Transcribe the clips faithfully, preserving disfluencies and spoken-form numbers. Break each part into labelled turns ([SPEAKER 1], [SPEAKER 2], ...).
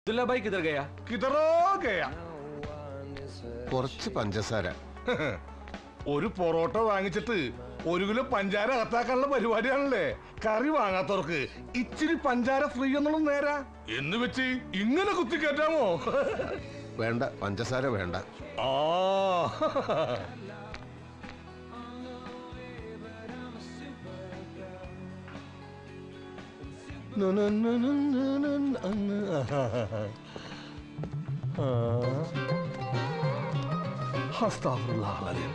[SPEAKER 1] दुल्ला भाई किधर गया?
[SPEAKER 2] किधरो गया?
[SPEAKER 3] കുറച്ച് പഞ്ചസാര
[SPEAKER 2] ഒരു പൊറോട്ട വാങ്ങിച്ചിട്ട് ഒരു കിലോ പഞ്ചാര അകത്താക്കാനുള്ള പരിപാടിയാണല്ലേ. കറി വാങ്ങാത്തവർക്ക് ഇച്ചിരി പഞ്ചാര ഫ്രീ എന്നുള്ളത് നേരാ എന്ന് വെച്ച് ഇങ്ങനെ കുത്തിക്കേറ്റാമോ?
[SPEAKER 3] വേണ്ട, പഞ്ചസാര വേണ്ട.
[SPEAKER 2] ആ അസ്തഗ്ഫിറുല്ലാഹ്.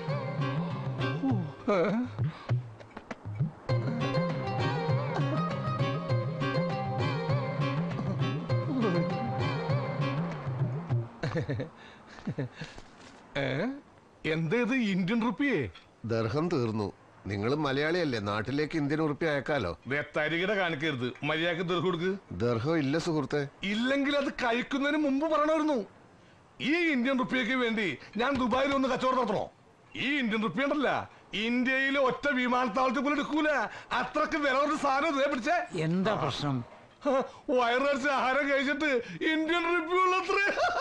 [SPEAKER 2] എന്തേത് ഇന്ത്യൻ റുപ്പിയേ?
[SPEAKER 3] ദർഹം തീർന്നു. നിങ്ങൾ മലയാളിയല്ലേ, നാട്ടിലേക്ക് ഇന്ത്യൻ ഉറുപ്പി അയക്കാലോ.
[SPEAKER 2] തരികിട കാണിക്കരുത്, മര്യാദക്ക് ദർഹം കൊടുക്ക്.
[SPEAKER 3] ദർഹം ഇല്ല സുഹൃത്തെ.
[SPEAKER 2] ഇല്ലെങ്കിൽ അത് കഴിക്കുന്നതിന് മുമ്പ് പറയണമായിരുന്നു. ഈ ഇന്ത്യൻ റുപ്പിയക്ക് വേണ്ടി ഞാൻ ദുബായിൽ ഒന്ന് കച്ചവടം നടത്തണോ? ഈ ഇന്ത്യൻ റുപ്പി ഉണ്ടല്ല, ഇന്ത്യയിലെ ഒറ്റ വിമാനത്താവളത്തിൽ പോലും എടുക്കൂല. അത്രക്ക് വില ഒരു സാധനം പിടിച്ചേ.
[SPEAKER 4] എന്താ പ്രശ്നം?
[SPEAKER 2] വയറിറച്ച് ആഹാരം കഴിച്ചിട്ട് ഇന്ത്യൻ റുപ്പി ഉള്ളത്ര.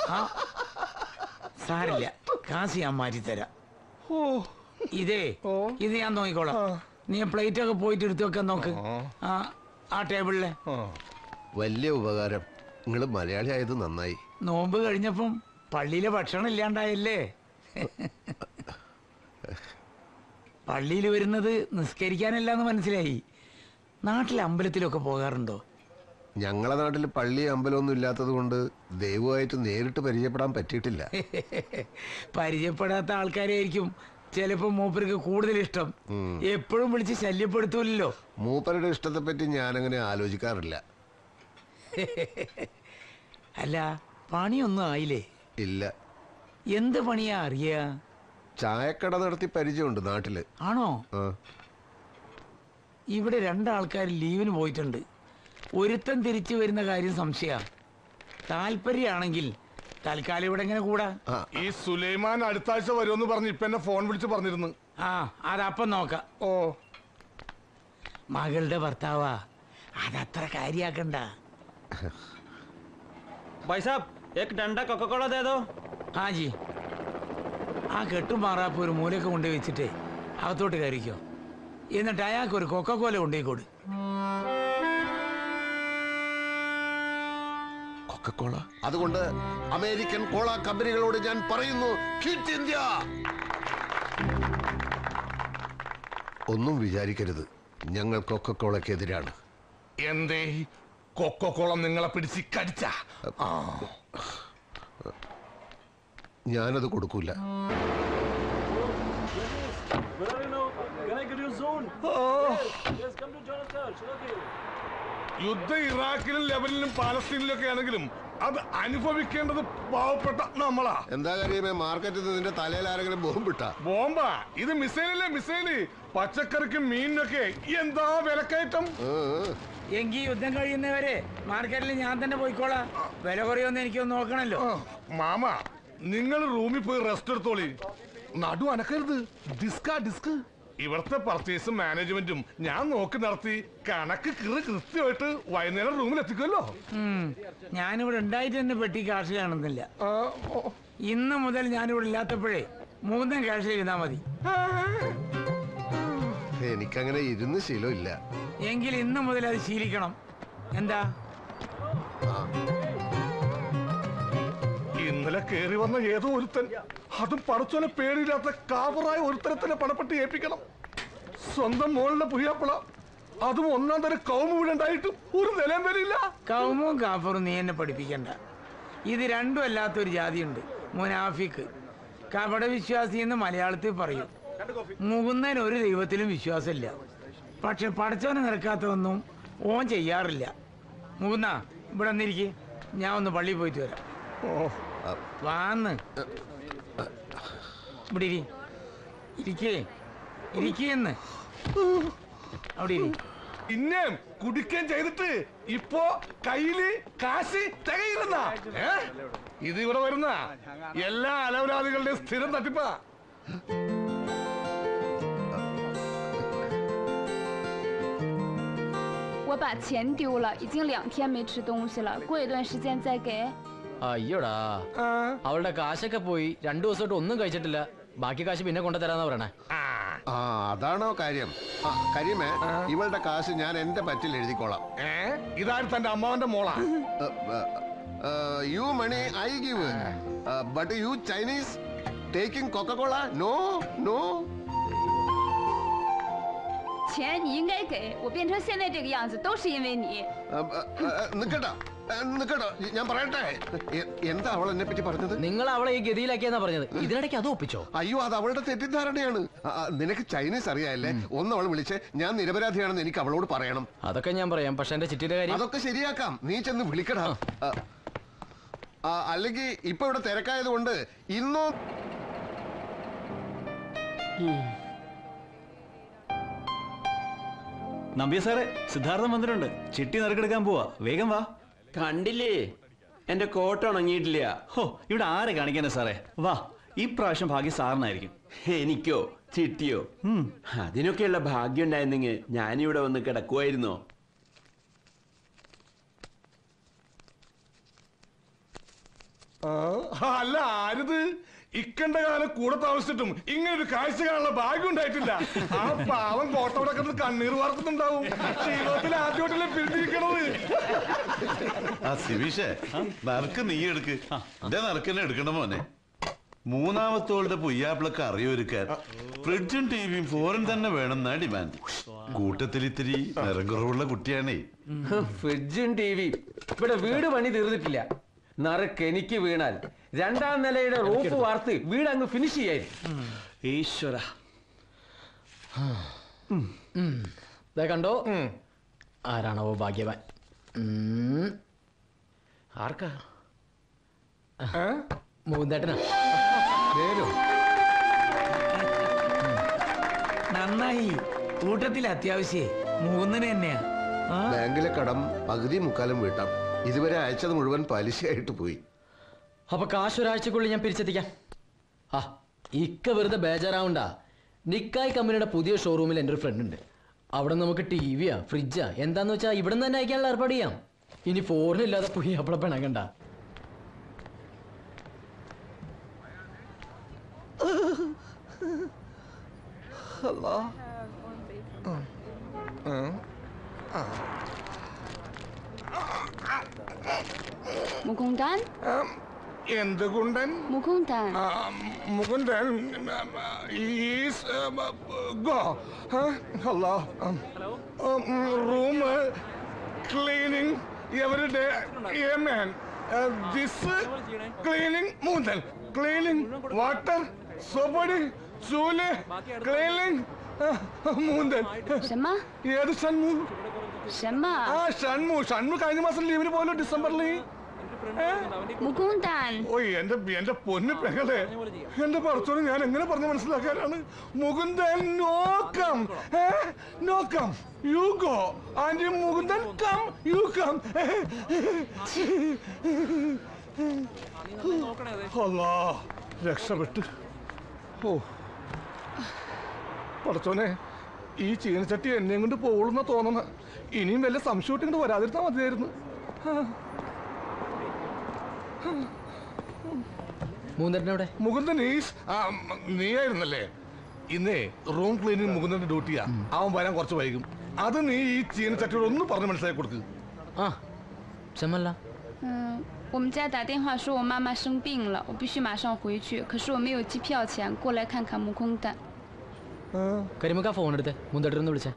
[SPEAKER 4] സാരില്ല, കാശ് ഞാൻ മാറ്റിത്തരാം. ഇതേ ഇത് ഞാൻ നോക്കിക്കോളാം. നീ പ്ലേറ്റ് ഒക്കെ പോയിട്ട് എടുത്തു വെക്കാൻ നോക്ക്. ആ ആ ടേബിളിലെ.
[SPEAKER 3] വലിയ ഉപകാരം. നിങ്ങൾ മലയാളി ആയത് നന്നായി.
[SPEAKER 4] നോമ്പ് കഴിഞ്ഞപ്പം പള്ളിയിലെ ഭക്ഷണം ഇല്ലാണ്ടായല്ലേ. പള്ളിയിൽ വരുന്നത് നിസ്കരിക്കാനല്ലാന്ന് മനസ്സിലായി. നാട്ടിലെ അമ്പലത്തിലൊക്കെ പോകാറുണ്ടോ?
[SPEAKER 3] ഞങ്ങളെ നാട്ടിൽ പള്ളി അമ്പലമൊന്നും ഇല്ലാത്തത് കൊണ്ട് ദൈവമായിട്ട് നേരിട്ട് പരിചയപ്പെടാൻ പറ്റിയിട്ടില്ല.
[SPEAKER 4] പരിചയപ്പെടാത്ത ആൾക്കാരായിരിക്കും ചിലപ്പോ മൂപ്പർക്ക് കൂടുതൽ ഇഷ്ടം. എപ്പോഴും വിളിച്ച് ശല്യപ്പെടുത്തൂല്ലോ.
[SPEAKER 3] മൂപ്പരുടെ ഇഷ്ടത്തെ പറ്റി ഞാനങ്ങനെ ആലോചിക്കാറില്ല.
[SPEAKER 4] അല്ല, പണിയൊന്നും ആയില്ലേ?
[SPEAKER 3] ഇല്ല.
[SPEAKER 4] എന്ത് പണിയാ അറിയാ?
[SPEAKER 3] ചായക്കട നടത്തി പരിചയമുണ്ട് നാട്ടില്.
[SPEAKER 4] ആണോ? ഇവിടെ രണ്ടാൾക്കാർ ലീവിന് പോയിട്ടുണ്ട്. ഒരുത്തൻ തിരിച്ചു വരുന്ന കാര്യം സംശയ. താല്പര്യമാണെങ്കിൽ തൽക്കാലം ഇവിടെ എങ്ങനെ കൂടാ?
[SPEAKER 2] ഈ സുലൈമാൻ അടുത്ത ആഴ്ച വരുമെന്ന് പറഞ്ഞ് ഇപ്പൊ എന്നെ ഫോൺ വിളിച്ച് പറഞ്ഞിരുന്നു.
[SPEAKER 4] ആ അതപ്പം നോക്കാം.
[SPEAKER 2] ഓ,
[SPEAKER 4] മകളുടെ ഭർത്താവാ, അതത്ര കാര്യാക്കണ്ട.
[SPEAKER 1] भाई साहब एक डंडा कोका कोला दे दो।
[SPEAKER 4] ആ ജി, ആ കെട്ടുമാറാപ്പ് ഒരു മൂലൊക്കെ കൊണ്ടുപോയി വെച്ചിട്ടേ അകത്തോട്ട് കയറിക്കോ. എന്നിട്ട് അയാൾക്ക് ഒരു കൊക്കക്കോല കൊണ്ടുപോയി കൊടു.
[SPEAKER 3] കൊക്കക്കോള. അതുകൊണ്ട് അമേരിക്കൻ കോള കമ്പനികളോട് ഞാൻ പറയുന്നു, ക്വിറ്റ് ഇന്ത്യ. ഒന്നും വിചാരിക്കരുത്, ഞങ്ങൾ കൊക്കക്കോളക്കെതിരാണ്.
[SPEAKER 2] എന്തേ കൊക്കക്കോളം നിങ്ങളെ പിടിച്ച് കടിച്ച?
[SPEAKER 3] ഞാനത് കൊടുക്കൂല.
[SPEAKER 2] യുദ്ധം ഇറാഖിലും ലെബനിലും പാലസ്തീനിലും ഒക്കെ ആണെങ്കിലും അത് അനുഭവിക്കേണ്ടത് പാവപ്പെട്ട നമ്മളാ.
[SPEAKER 3] എന്താ കാര്യമേ, മാർക്കറ്റിൽ നിന്റെ തലയിൽ ആരെങ്കിലും ബോംബിട്ട?
[SPEAKER 2] ബോംബാ ഇത്? മിസൈലല്ലേ മിസൈല്. പച്ചക്കറിക്കും മീനിനൊക്കെ എന്താ വിലക്കയറ്റം.
[SPEAKER 4] എങ്കിൽ യുദ്ധം കഴിയുന്നവരെ മാർക്കറ്റിൽ ഞാൻ തന്നെ പോയിക്കോളാം. വില കുറയൊന്നും എനിക്കൊന്ന് നോക്കണല്ലോ.
[SPEAKER 2] മാമ, നിങ്ങൾ റൂമിൽ പോയി റെസ്റ്റ് എടുത്തോളി. നടു അനക്കരുത്. ഡിസ്കാ ഡിസ്ക്. ഇവിടുത്തെ പർച്ചേസും മാനേജ്മെന്റും ഞാൻ നോക്കി നടത്തി കണക്ക് കിറ് കൃത്യമായിട്ട് വൈകുന്നേരം റൂമിൽ എത്തിക്കുമല്ലോ.
[SPEAKER 4] ഞാനിവിടെ ഉണ്ടായിട്ട് തന്നെ പെട്ടി കാശ് കാണുന്നില്ല. ഇന്ന് മുതൽ ഞാനിവിടെ ഇല്ലാത്തപ്പോഴേ മൂന്നും കാശ് ഇരുന്നാ മതി.
[SPEAKER 3] എനിക്കങ്ങനെ ഇരുന്ന് ശീലമില്ല.
[SPEAKER 4] എങ്കിൽ ഇന്ന് മുതൽ അത് ശീലിക്കണം. എന്താ?
[SPEAKER 2] ഇന്നലെ കേറി വന്ന ഏതോ ഒരുത്തൻ, അതും പടച്ചോനെ പേടിയില്ലാത്ത കാവറായ ഒരുത്തരത്തിനെ പണപ്പെട്ട് ഏൽപ്പിക്കണം. സ്വന്തം മോളിലെ പുയ്യാപ്പിള, അതും ഒന്നാം തരം കൗമ ഇവിടെ ഉണ്ടായിട്ടും ഒരു നിലം വരില്ല.
[SPEAKER 4] കൗമും കാഫറും നീ എന്നെ പഠിപ്പിക്കണ്ട. ഇത് രണ്ടും അല്ലാത്തൊരു ജാതിയുണ്ട്, മുനാഫിക്ക്. കപട വിശ്വാസി എന്ന് മലയാളത്തിൽ പറയും. മുകുന്നതിന് ഒരു ദൈവത്തിലും വിശ്വാസമില്ല. പക്ഷെ പടച്ചോനെ നിരക്കാത്തതൊന്നും ഓൻ ചെയ്യാറില്ല. മുകുന്ന, ഇവിടെ വന്നിരിക്കെ, ഞാൻ ഒന്ന് പള്ളിയിൽ പോയിട്ട് വരാം. വാന്ന് ഇവിടെ ഇരി. ഇരിക്കേ ഇരിക്കെന്ന് അവിടെ ഇരി.
[SPEAKER 2] പിന്നെ കുടിക്കുകയും ചെയ്തിട്ട് ഇപ്പോ കയ്യില് കാശ് തികയില്ലെന്നാ? ഇത് ഇവിടെ വരുന്ന എല്ലാ അലവലാദികളുടെയും സ്ഥിരം തട്ടിപ്പാ.
[SPEAKER 5] 我把钱丢了，已经两天没吃东西了，过一段时间再给。
[SPEAKER 6] അയ്യോടാ അവളുടെ കാശൊക്കെ പോയി രണ്ടു ദിവസമായിട്ട് ഒന്നും കഴിച്ചിട്ടില്ല ബാക്കി കാശ് പിന്നെ കൊണ്ടുതരാന്നാ പറയണേ
[SPEAKER 3] ആ അതാണോ കാര്യം ആ, കരീമേ ഇവളുടെ കാശ് ഞാൻ എന്റെ പറ്റിൽ എഴുതിക്കോളാം
[SPEAKER 2] ഏ ഇതാരും തന്റെ അമ്മാവന്റെ മോളാ
[SPEAKER 3] you money I give but you Chinese taking Coca Cola no no
[SPEAKER 5] 钱你应该给我，变成现在这个样子都是因为你。
[SPEAKER 3] നിക്കട്ടോ നിക്കട്ടോ ഞാൻ പറയട്ടെ എ- എന്താ അവൾ എന്നെ പറ്റി പറഞ്ഞത്
[SPEAKER 6] നിങ്ങൾ അവളെ ഈ ഗതിയിലാക്കിയെന്നാ പറഞ്ഞത് ഇതിനിടയ്ക്ക് അത് ഒപ്പിച്ചോ
[SPEAKER 3] അയ്യോ അത് അവളുടെ തെറ്റിദ്ധാരണയാണ് ആ, ആ, നിനക്ക് ചൈനീസ് അറിയാല്ലേ ഒന്ന് അവൾ വിളിച്ച് ഞാൻ നിരപരാധിയാണെന്ന് എനിക്ക് അവളോട് പറയണം
[SPEAKER 6] അതൊക്കെ ഞാൻ പറയാം പക്ഷെ എന്റെ ചിറ്റിയുടെ കാര്യം
[SPEAKER 3] അതൊക്കെ ശരിയാക്കാം നീ ചെന്ന് വിളിക്കടാ ആ, ആ, അല്ലെങ്കിൽ ഇപ്പൊ ഇവിടെ തിരക്കായത് കൊണ്ട് ഇന്നോ
[SPEAKER 1] നമ്പ്യ സാറേ സിദ്ധാർത്ഥം വന്നിട്ടുണ്ട് ചിട്ടി നറുക്കെടുക്കാൻ പോവാ വേഗം വാ
[SPEAKER 7] കണ്ടില്ലേ എന്റെ കോട്ട് ഉണങ്ങിയിട്ടില്ല.
[SPEAKER 1] ഹോ ഇവിടെ ആരെ കാണിക്കാനാ സാറേ വാ ഈ പ്രാവശ്യം ഭാഗ്യം സാറിനായിരിക്കും.
[SPEAKER 7] എനിക്കോ ചിട്ടിയോ? അതിനൊക്കെയുള്ള ഭാഗ്യം ഉണ്ടായിരുന്നെങ്കിൽ ഞാനിവിടെ വന്ന് കിടക്കുമായിരുന്നോ?
[SPEAKER 2] അല്ല ആരിത് ഇക്കണ്ട കാലം കൂടെ താമസിച്ചിട്ടും ഇങ്ങനെ ഒരു കാഴ്ച കാണാനുള്ള ഭാഗ്യം ഉണ്ടായിട്ടില്ല. ആ പാവം കോട്ടവിടെ കിടന്ന് കണ്ണീർ വാർക്കുന്നുണ്ടാവും. ജീവിതത്തിൽ ആദ്യമായിട്ടല്ലേ പിരിഞ്ഞിരിക്കണത്.
[SPEAKER 8] ആ സിവിഷേ നറുക്ക് നീ എടുക്ക് എന്റെ നറുക്കന്നെ എടുക്കണ മോനെ. മൂന്നാമത്തോളുടെ പൊയ്യാപ്പിളക്ക് അറിയൊരുക്കാൻ ഫ്രിഡ്ജും ടിവിയും ഫോറിൻ തന്നെ വേണമെന്നാ ഡിമാൻഡ്. കൂട്ടത്തിൽ ഇത്തിരി നിറം കുറവുള്ള കുട്ടിയാണേ.
[SPEAKER 9] ഫ്രിഡ്ജും ടിവിയും ഇവിടെ വീട് പണി തീർന്നിട്ടില്ല. നറുക്ക് എനിക്ക് വീണാൽ രണ്ടാം നിലയുടെ റൂഫ് വാർത്ത് വീട് അങ്ങ് ഫിനിഷ് ചെയ്യായിരുന്നു.
[SPEAKER 1] ഈശ്വര
[SPEAKER 6] കണ്ടോ ആരാണോ ഭാഗ്യവാൻ? ഉം.
[SPEAKER 9] ആർക്കാ?
[SPEAKER 6] മൂന്നേട്ടനാ.
[SPEAKER 4] നന്നായി കൂട്ടത്തിൽ അത്യാവശ്യേ മൂന്നിന് തന്നെയാ. ആ,
[SPEAKER 3] ബാങ്കിലെ കടം പകുതി മുക്കാലും വീട്ടാം. ഇതുവരെ അയച്ചത് മുഴുവൻ പലിശയായിട്ട് പോയി.
[SPEAKER 6] അപ്പൊ കാശ് ഒരാഴ്ചക്കുള്ളിൽ ഞാൻ പിരിച്ചെത്തിക്കാം. ആ ഇക്ക വെറുതെ ബേജാറാവണ്ട. നിക്കായ് കമ്പനിയുടെ പുതിയ ഷോറൂമിൽ എൻ്റെ ഒരു ഫ്രണ്ട് ഉണ്ട്. അവിടെ നമുക്ക് ടി വിയാ ഫ്രിഡ്ജാ എന്താന്ന് വെച്ചാൽ ഇവിടെ നിന്ന് തന്നെ അയക്കാനുള്ള ഏർപ്പാട് ചെയ്യാം. ഇനി ഫോറിനില്ലാതെ പോയി അവിടെ പിണങ്ങണ്ട.
[SPEAKER 5] മുകുന്ദൻ
[SPEAKER 2] എന്തുകൊണ്ടൻ
[SPEAKER 5] Mukundan
[SPEAKER 2] Mukundan go room cleaning every day man this cleaning മൂന്നൽ ക്ലീനിങ് വാട്ടർ സോപ്പടി ചൂല് ക്ലീനിങ് മൂന്നൽ ഏത് ഷൺമു ആ ഷൺമു ഷൺമു കഴിഞ്ഞ മാസം ലീവിന് പോലും ഡിസംബറിൽ.
[SPEAKER 5] മുകുന്ദൻ
[SPEAKER 2] ഓയ് എന്റെ എന്റെ പൊന്നു പെങ്ങളെ എന്റെ പറച്ചോട് ഞാൻ എങ്ങനെ പറഞ്ഞു മനസ്സിലാക്കാനാണ്? മുകുന്ദൻ നോക്കാം നോക്കാം you go and Mukundan come you come. അല്ലാ രക്ഷപ്പെട്ട്. ഓ പറച്ചോനെ ഈ ചീനച്ചട്ടി എന്നെയും കൊണ്ട് പോകുന്ന തോന്നുന്ന. ഇനിയും വല്ല സംശയം ഇങ്ങോട്ട് വരാതിരുന്നാ മതിയായിരുന്നു.
[SPEAKER 6] മൂന്നേട്ടനവിടെ?
[SPEAKER 2] മുകുന്ദൻ നീയായിരുന്നല്ലേ? ഇന്നേ റൂം ക്ലീനിങ് മുകുന്ദന്റെ ഡ്യൂട്ടിയാ. അവൻ വരാൻ കുറച്ച് വൈകും. അത് നീ ഈ ചീനച്ചട്ടിയോട് ഒന്ന് പറഞ്ഞ് മനസ്സിലാക്കി കൊടുക്ക്.
[SPEAKER 6] ആ ക്ഷമല്ല.
[SPEAKER 5] 嗯，我们家打电话说我妈妈生病了，我必须马上回去。可是我没有机票钱，过来看看木空蛋。
[SPEAKER 6] കരിമുക്ക ഫോൺ എടുത്തേ മുന്തേട്ടനൊന്ന് വിളിച്ചേ.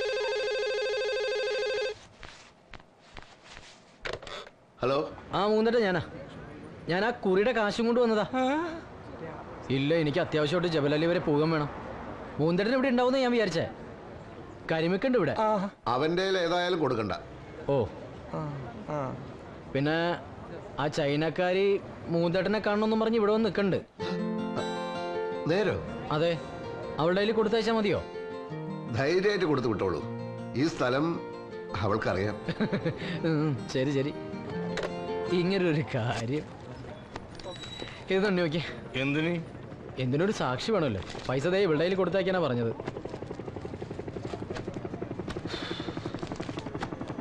[SPEAKER 3] ഹലോ
[SPEAKER 6] ആ മൂന്നേട്ടൻ ഞാനാ. ഞാൻ ആ കുറിയുടെ കാശും കൊണ്ട് വന്നതാ. ഇല്ല എനിക്ക് അത്യാവശ്യമായിട്ട് ജബലലി വരെ പോകാൻ വേണം. മൂന്നേട്ടൻ ഇവിടെ ഉണ്ടാവുന്ന ഞാൻ വിചാരിച്ചേ. കരിമിക്കുണ്ട് ഇവിടെ.
[SPEAKER 3] അവന്റെ ഏതായാലും കൊടുക്കണ്ട.
[SPEAKER 6] ഓ പിന്നെ ആ ചൈനക്കാരി മൂന്നേട്ടനെ കാണണമെന്നും പറഞ്ഞ് ഇവിടെ വന്ന് നിൽക്കണ്ട്.
[SPEAKER 3] നേരോ?
[SPEAKER 6] അതെ അവളുടെ കയ്യിൽ കൊടുത്തയച്ചാൽ മതിയോ?
[SPEAKER 3] ധൈര്യമായിട്ട് കൊടുത്തു വിട്ടോളൂ. ഈ സ്ഥലം അവൾക്കറിയാം.
[SPEAKER 6] ശരി ശരി. ഇങ്ങനൊരു കാര്യം ഇത് തന്നെ നോക്കി.
[SPEAKER 2] എന്തിന്?
[SPEAKER 6] എന്തിനൊരു സാക്ഷി വേണമല്ലോ. പൈസ ദേ ഇവളുടെ കയ്യിൽ കൊടുത്തയക്കാനാ പറഞ്ഞത്.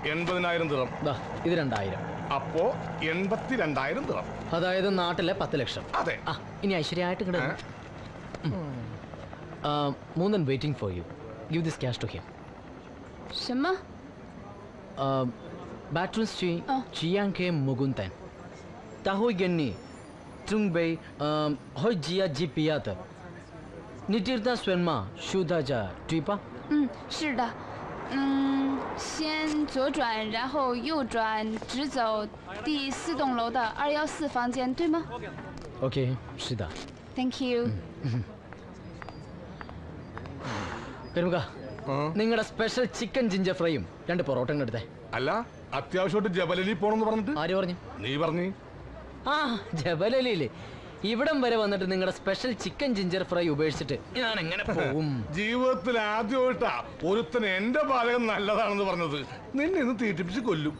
[SPEAKER 2] എൺപതിനായിരം ദിറം.
[SPEAKER 6] ദാ, ഇത് രണ്ടായിരം.
[SPEAKER 2] അപ്പോ എൺപത്തി രണ്ടായിരം ദിറം.
[SPEAKER 6] അതായത് നാട്ടിലെ പത്ത് ലക്ഷം.
[SPEAKER 2] അതെ.
[SPEAKER 6] ആ, ഇനി ഐശ്വര്യമായിട്ട് കിട്ടും. മൂന്നൻ waiting for you. Give this cash to him.
[SPEAKER 5] 什么？
[SPEAKER 6] Batrun Chi
[SPEAKER 5] Oh.
[SPEAKER 6] Chianke Mugunten. Tahoy Genni Tungbei Hoi Jia Jipiata. Nitirta Swenma Shudaja Tripa?
[SPEAKER 5] 嗯，是的。嗯，先左转，然后右转，直走第四栋楼的二幺四房间，对吗
[SPEAKER 6] Okay, 是的。
[SPEAKER 5] ？Thank you。
[SPEAKER 6] പെരുമുക, നിങ്ങളുടെ സ്പെഷ്യൽ ചിക്കൻ ജിഞ്ചർ ഫ്രൈയും രണ്ട് പൊറോട്ടയും എടുത്തേ.
[SPEAKER 2] അല്ല, അത്യാവശ്യമായിട്ട് ജബലലി പോണെന്ന് പറഞ്ഞിട്ട്
[SPEAKER 6] ആര് പറഞ്ഞു?
[SPEAKER 2] നീ പറഞ്ഞു.
[SPEAKER 6] ആ, ജബലലിയില്ലേ. ഇവിടം വരെ വന്നിട്ട് നിങ്ങളുടെ സ്പെഷ്യൽ ചിക്കൻ ജിഞ്ചർ ഫ്രൈ ഉപേക്ഷിച്ചിട്ട് ഞാൻ എങ്ങനെ പോകും?
[SPEAKER 2] ജീവിതത്തിൽ ആദ്യമായിട്ടാ ഒരുത്തന് എന്റെ പാചകം നല്ലതാണെന്ന് പറഞ്ഞത്. നിന്നെ ഇന്ന് തീറ്റിപ്പിച്ച് കൊല്ലും.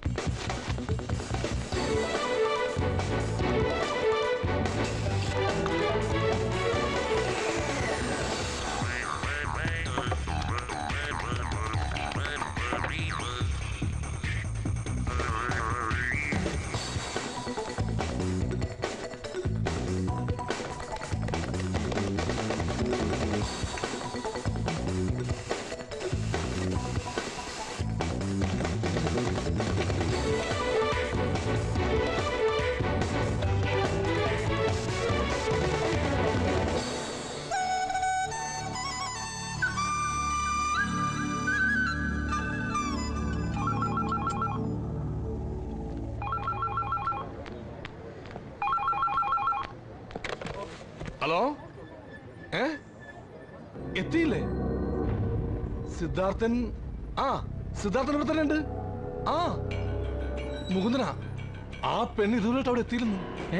[SPEAKER 2] ഹലോ, ഏ എത്തിയില്ലേ? സിദ്ധാർത്ഥൻ? ആ, സിദ്ധാർത്ഥൻ ഇവിടെ തന്നെ ഉണ്ട്. ആ, മുകുന്ദനാ. ആ പെണ്ണ് ഇതുവരെയായിട്ട് അവിടെ എത്തിയിരുന്നു.
[SPEAKER 6] ഏ?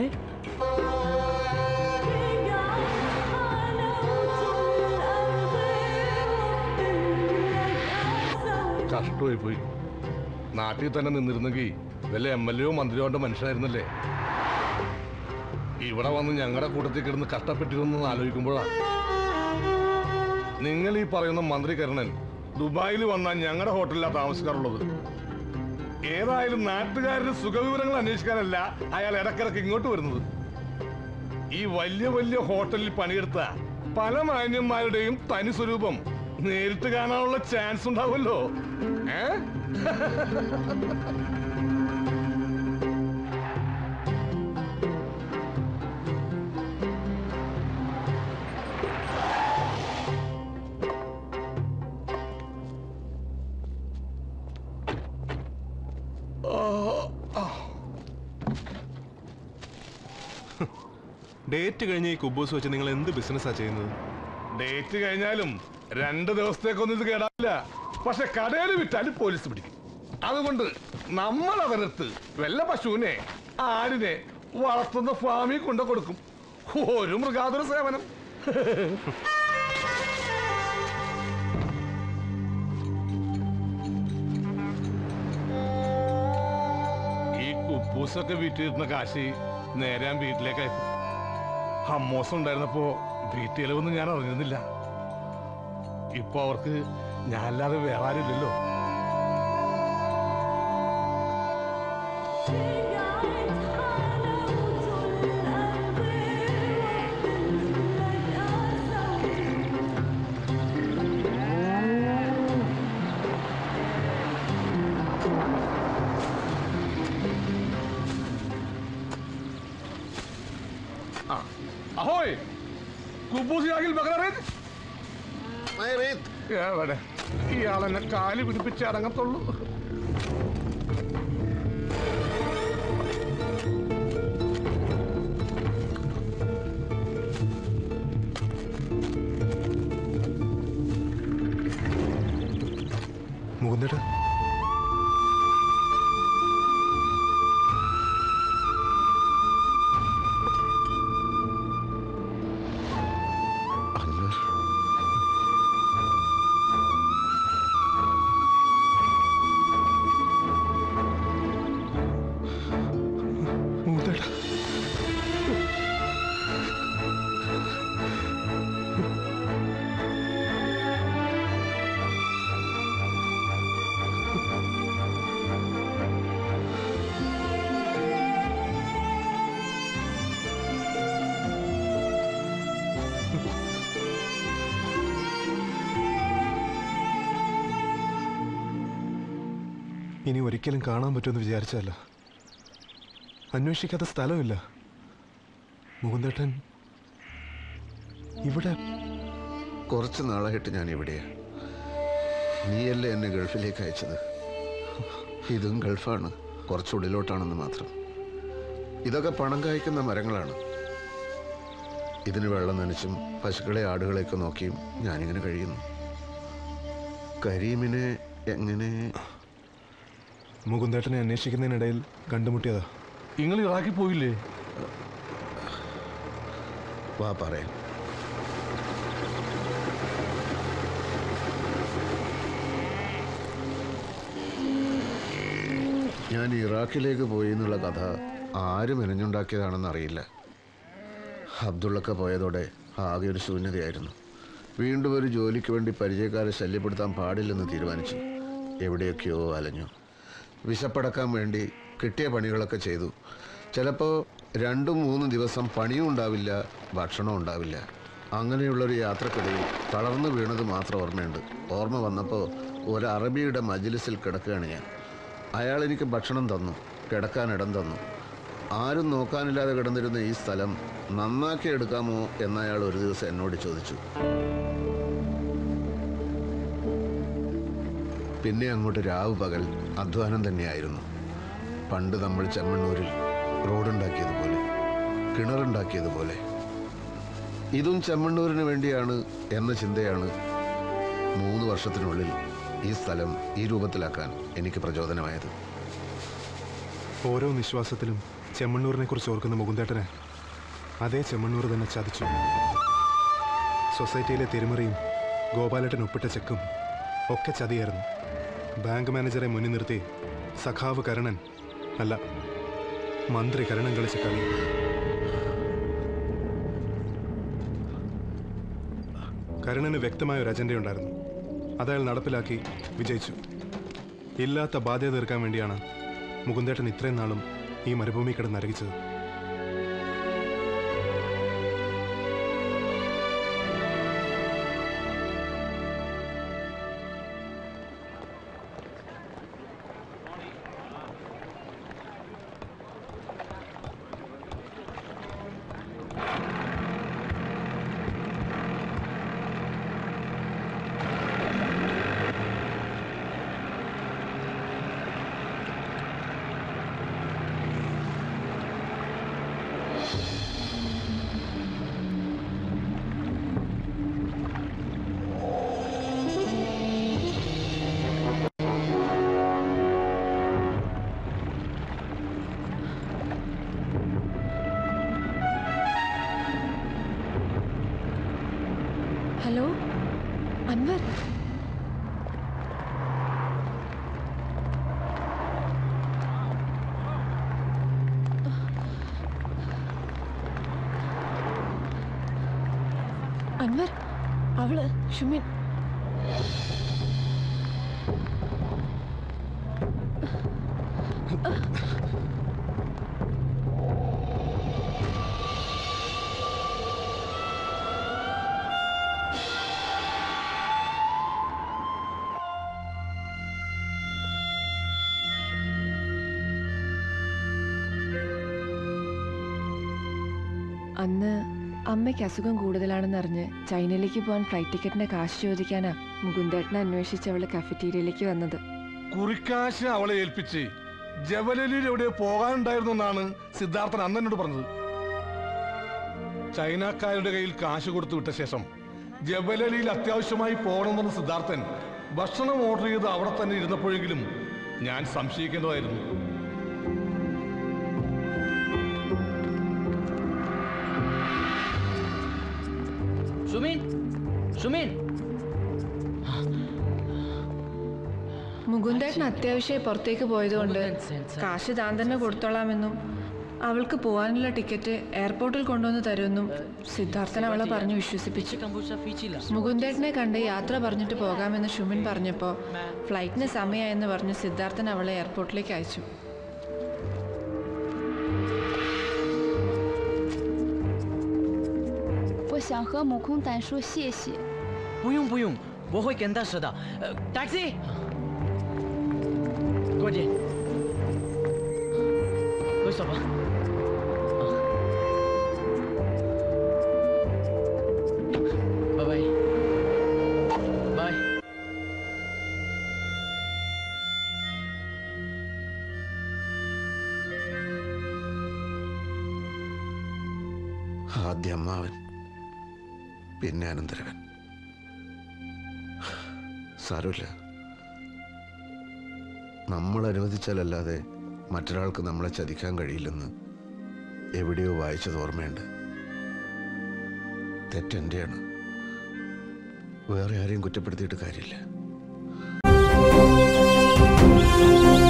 [SPEAKER 2] കഷ്ടമായി പോയി. നാട്ടിൽ തന്നെ നിന്നിരുന്നെങ്കിൽ വല്ല എം എൽ എയോ മന്ത്രിയോ കൊണ്ട് മനുഷ്യനായിരുന്നല്ലേ. ഇവിടെ വന്ന് ഞങ്ങളുടെ കൂട്ടത്തിൽ കിടന്ന് കഷ്ടപ്പെട്ടിരുന്നു ആലോചിക്കുമ്പോഴാണ് നിങ്ങൾ ഈ പറയുന്ന മന്ത്രി കരുണൻ ദുബായിൽ വന്നാൽ ഞങ്ങളുടെ ഹോട്ടലിലാണ് താമസിക്കാറുള്ളത്. ഏതായാലും നാട്ടുകാരുടെ സുഖവിവരങ്ങൾ അന്വേഷിക്കാനല്ല അയാൾ ഇടക്കിടക്ക് ഇങ്ങോട്ട് വരുന്നത്. ഈ വലിയ വലിയ ഹോട്ടലിൽ പണിയെടുത്ത പല മാന്യന്മാരുടെയും തനി സ്വരൂപം നേരിട്ട് കാണാനുള്ള ചാൻസ് ഉണ്ടാവുമല്ലോ. ഏ
[SPEAKER 10] ഡേറ്റ് കഴിഞ്ഞ ഈ കുബൂസ് വെച്ച് നിങ്ങൾ എന്ത് ബിസിനസ്സാ ചെയ്യുന്നത്?
[SPEAKER 2] ഡേറ്റ് കഴിഞ്ഞാലും രണ്ട് ദിവസത്തേക്കൊന്നും ഇത് കേടാവില്ല. പക്ഷെ കടയിൽ വിറ്റാലും പോലീസ് പിടിക്കും. അതുകൊണ്ട് നമ്മൾ അവരടുത്ത് വല്ല പശുവിനെ ആടിനെ വളർത്തുന്ന ഫാമിൽ കൊണ്ടു കൊടുക്കും. ഒരു മൃഗാതുര സേവനം. ഈ കുപ്പൂസൊക്കെ വിറ്റിരുന്ന കാശി നേരെ ഞാൻ വീട്ടിലേക്ക് അയക്കും. ഹമ്മോസം ഉണ്ടായിരുന്നപ്പോ വീട്ടിൽ ചെലവൊന്നും ഞാൻ അറിഞ്ഞിരുന്നില്ല. ഇപ്പൊ അവർക്ക് ഞാനല്ലാതെ വേറെ ആരുമില്ലല്ലോ. Ahoy! കുബൂസ് യാഗിൽ ബഗറേത് എവിടെ ഇയാളെന്നെ കാല് പിടിപ്പിച്ച് അടങ്ങത്തുള്ളൂ.
[SPEAKER 10] മുകുന്ദേട്ടാ, ഇനി ഒരിക്കലും കാണാൻ പറ്റുമെന്ന് വിചാരിച്ചല്ല. അന്വേഷിക്കാത്ത സ്ഥലമില്ല. മുകുന്ദേട്ടൻ ഇവിടെ
[SPEAKER 3] കുറച്ച് നാളായിട്ട് ഞാൻ ഇവിടെയാ. നീയല്ലേ എന്നെ ഗൾഫിലേക്ക് അയച്ചത്. ഇതും ഗൾഫാണ്, കുറച്ചുള്ളിലോട്ടാണെന്ന് മാത്രം. ഇതൊക്കെ പണം കായ്ക്കുന്ന മരങ്ങളാണ്. ഇതിന് വെള്ളം നനച്ചും പശുക്കളെ ആടുകളെയൊക്കെ നോക്കിയും ഞാനിങ്ങനെ കഴിയുന്നു. കരീമിനെ എങ്ങനെ?
[SPEAKER 10] മുകുന്ദേട്ടനെ അന്വേഷിക്കുന്നതിനിടയിൽ കണ്ടുമുട്ടിയതാ.
[SPEAKER 2] നിങ്ങൾ ഇറാഖിൽ പോയില്ലേ?
[SPEAKER 3] വാ പറയാം. ഞാൻ ഇറാഖിലേക്ക് പോയി എന്നുള്ള കഥ ആര് മെനഞ്ഞുണ്ടാക്കിയതാണെന്ന് അറിയില്ല. അബ്ദുള്ളക്ക പോയതോടെ ആകെ ഒരു ശൂന്യതയായിരുന്നു. വീണ്ടും ഒരു ജോലിക്ക് വേണ്ടി പരിചയക്കാരെ ശല്യപ്പെടുത്താൻ പാടില്ലെന്ന് തീരുമാനിച്ചു. എവിടെയൊക്കെയോ അലഞ്ഞു. വിശപ്പടക്കാൻ വേണ്ടി കിട്ടിയ പണികളൊക്കെ ചെയ്തു. ചിലപ്പോൾ രണ്ടും മൂന്നും ദിവസം പണിയും ഉണ്ടാവില്ല, ഭക്ഷണവും ഉണ്ടാവില്ല. അങ്ങനെയുള്ളൊരു യാത്രക്കിടയിൽ തളർന്നു വീണത് മാത്രം ഓർമ്മയുണ്ട്. ഓർമ്മ വന്നപ്പോൾ ഒരു അറബിയുടെ മജ്ലിസിൽ കിടക്കുകയാണ് ഞാൻ. അയാൾ എനിക്ക് ഭക്ഷണം തന്നു, കിടക്കാൻ ഇടം തന്നു. ആരും നോക്കാനില്ലാതെ കിടന്നിരുന്ന ഈ സ്ഥലം നന്നാക്കി എടുക്കാമോ എന്നയാൾ ഒരു ദിവസം എന്നോട് ചോദിച്ചു. പിന്നെ അങ്ങോട്ട് രാവ് പകൽ അധ്വാനം തന്നെയായിരുന്നു. പണ്ട് നമ്മൾ ചെമ്മണ്ണൂരിൽ റോഡുണ്ടാക്കിയതുപോലെ, കിണറുണ്ടാക്കിയതുപോലെ. ഇതും ചെമ്മണ്ണൂരിന് വേണ്ടിയാണ് എന്ന ചിന്തയാണ് മൂന്ന് വർഷത്തിനുള്ളിൽ ഈ സ്ഥലം ഈ രൂപത്തിലാക്കാൻ എനിക്ക് പ്രചോദനമായത്.
[SPEAKER 10] ഓരോ നിശ്വാസത്തിലും ചെമ്മണ്ണൂരിനെ കുറിച്ച് ഓർക്കുന്ന മുകുന്ദേട്ടനെ അതേ ചെമ്മണ്ണൂർ തന്നെ ചതിച്ചു. സൊസൈറ്റിയിലെ തിരുമറിയും ഗോപാലേട്ടൻ ഒപ്പിട്ട ചെക്കും ഒക്കെ ചതിയായിരുന്നു. ബാങ്ക് മാനേജറെ മുന്നിൽ നിർത്തി സഖാവ് കരണൻ അല്ല, മന്ത്രി കരണൻ കളിച്ച കളി. കരണന് വ്യക്തമായ ഒരു അജണ്ടയുണ്ടായിരുന്നു. അതയാൾ നടപ്പിലാക്കി വിജയിച്ചു. ഇല്ലാത്ത ബാധ്യത തീർക്കാൻ വേണ്ടിയാണ് മുകുന്ദേട്ടൻ ഇത്രയും നാളും ഈ മരുഭൂമി കിടന്ന് നരകിച്ചത്.
[SPEAKER 11] ഹലോ അൻവർ, അൻവർ അവള് ഷുമിൻ. അന്ന് അമ്മയ്ക്ക് അസുഖം കൂടുതലാണെന്നറിഞ്ഞ് ചൈനയിലേക്ക് പോകാൻ ഫ്ലൈറ്റ് ടിക്കറ്റിന്റെ കാശ് ചോദിക്കാനാ മുകുന്ദേട്ടനെ അന്വേഷിച്ച് അവള് കഫറ്റീരിയയിലേക്ക് വന്നത്.
[SPEAKER 2] കുറിക്കാശ് അവളെ ഏൽപ്പിച്ച് ജബലലിയിൽ എവിടെ പോകാനുണ്ടായിരുന്നു എന്നാണ് സിദ്ധാർത്ഥൻ അന്ന് എന്നോട് പറഞ്ഞത്. ചൈനക്കാരുടെ കയ്യിൽ കാശ് കൊടുത്തു വിട്ട ശേഷം ജബലലിയിൽ അത്യാവശ്യമായി പോകണമെന്ന് സിദ്ധാർത്ഥൻ ഭക്ഷണം ഓർഡർ ചെയ്ത് അവിടെ തന്നെ ഇരുന്നപ്പോഴെങ്കിലും ഞാൻ സംശയിക്കേണ്ടതായിരുന്നു.
[SPEAKER 6] സുമീൻ, സുമീൻ.
[SPEAKER 11] മുകുന്ദേട്ടൻ അത്യാവശ്യമായി പുറത്തേക്ക് പോയതുകൊണ്ട് കാശ് താൻ തന്നെ കൊടുത്തോളാമെന്നും അവൾക്ക് പോകാനുള്ള ടിക്കറ്റ് എയർപോർട്ടിൽ കൊണ്ടുവന്ന് തരുമെന്നും സിദ്ധാർത്ഥൻ അവളെ പറഞ്ഞു വിശ്വസിപ്പിച്ചു. മുകുന്ദേട്ടനെ കണ്ട് യാത്ര പറഞ്ഞിട്ട് പോകാമെന്ന് ഷുമിൻ പറഞ്ഞപ്പോൾ ഫ്ലൈറ്റിന് സമയമായെന്ന് പറഞ്ഞ് സിദ്ധാർത്ഥൻ അവളെ എയർപോർട്ടിലേക്ക് അയച്ചു.
[SPEAKER 5] 我想和母空丹说谢谢。
[SPEAKER 6] 不用不用，我会跟他说的。taxi， 快点，挥手吧。啊，拜拜，拜。
[SPEAKER 3] ആദ്യം അമ്മാവൻ, പിന്നെ അനന്തരവൻ. സാരമില്ല, നമ്മൾ അനുവദിച്ചാലല്ലാതെ മറ്റൊരാൾക്ക് നമ്മളെ ചതിക്കാൻ കഴിയില്ലെന്ന് എവിടെയോ വായിച്ചത് ഓർമ്മയുണ്ട്. തെറ്റെൻ്റെയാണ്, വേറെ ആരെയും കുറ്റപ്പെടുത്തിയിട്ട് കാര്യമില്ല.